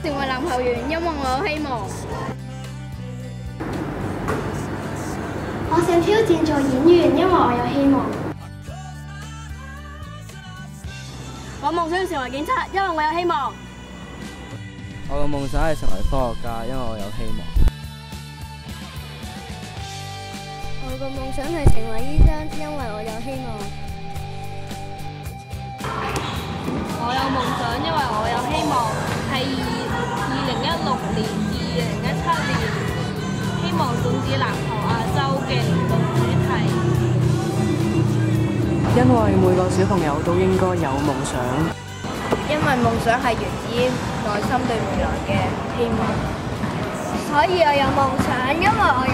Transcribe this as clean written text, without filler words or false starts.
成為籃球員，因為我有希望。 我想挑戰做演員，因為我有希望。 我夢想成為警察，因為我有希望。 我嘅夢想係成為科學家，因為我有希望。 我嘅夢想係成為醫生，因為我有希望。我有夢想，因為我有希望，係2016年、2017年希望種子籃球亞洲嘅年度主題。 因為每個小朋友都應該有夢想。 因為夢想係源自於內心對未來嘅希望。 所以我有夢想，因為我